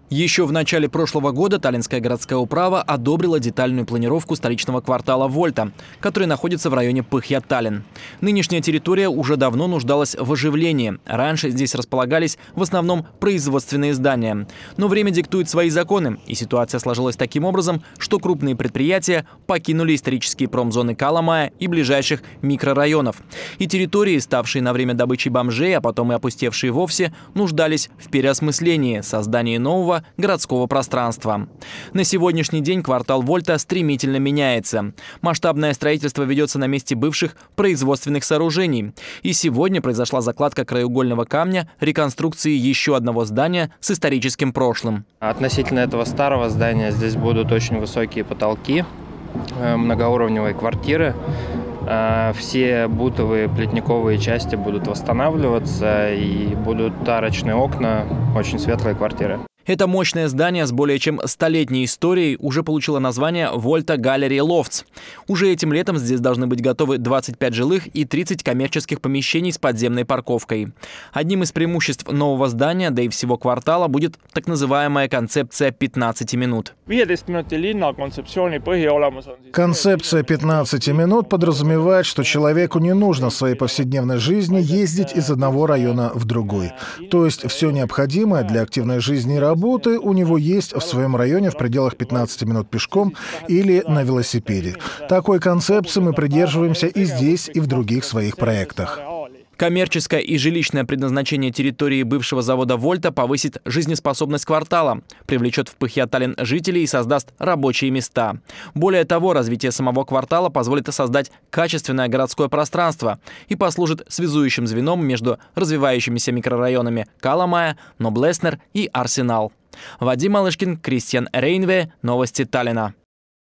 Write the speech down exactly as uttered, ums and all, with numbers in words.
Еще в начале прошлого года Таллинская городская управа одобрила детальную планировку столичного квартала Вольта, который находится в районе Пыхья-Таллин. Нынешняя территория уже давно нуждалась в оживлении. Раньше здесь располагались в основном производственные здания. Но время диктует свои законы, и ситуация сложилась таким образом, что крупные предприятия покинули исторические промзоны Каламая и ближайших микрорайонов. И территории, ставшие на время добычей бомжей, а потом и опустевшие вовсе, нуждались в переосмыслении, создании нового городского пространства. На сегодняшний день квартал Вольта стремительно меняется. Масштабное строительство ведется на месте бывших производственных сооружений. И сегодня произошла закладка краеугольного камня реконструкции еще одного здания с историческим прошлым. Относительно этого старого здания здесь будут очень высокие потолки, многоуровневые квартиры. Все бутовые плетниковые части будут восстанавливаться и будут арочные окна, очень светлые квартиры. Это мощное здание с более чем столетней историей уже получило название Volta Gallery Lofts. Уже этим летом здесь должны быть готовы двадцать пять жилых и тридцать коммерческих помещений с подземной парковкой. Одним из преимуществ нового здания, да и всего квартала, будет так называемая концепция пятнадцати минут. Концепция пятнадцати минут подразумевает, что человеку не нужно в своей повседневной жизни ездить из одного района в другой. То есть все необходимое для активной жизни и работы Работы у него есть в своем районе в пределах пятнадцати минут пешком или на велосипеде. Такой концепции мы придерживаемся и здесь, и в других своих проектах. Коммерческое и жилищное предназначение территории бывшего завода «Вольта» повысит жизнеспособность квартала, привлечет в Пыхья-Таллин жителей и создаст рабочие места. Более того, развитие самого квартала позволит создать качественное городское пространство и послужит связующим звеном между развивающимися микрорайонами Каламая, Ноблеснер и Арсенал. Вадим Малышкин, Кристиан Рейнве, новости Таллина.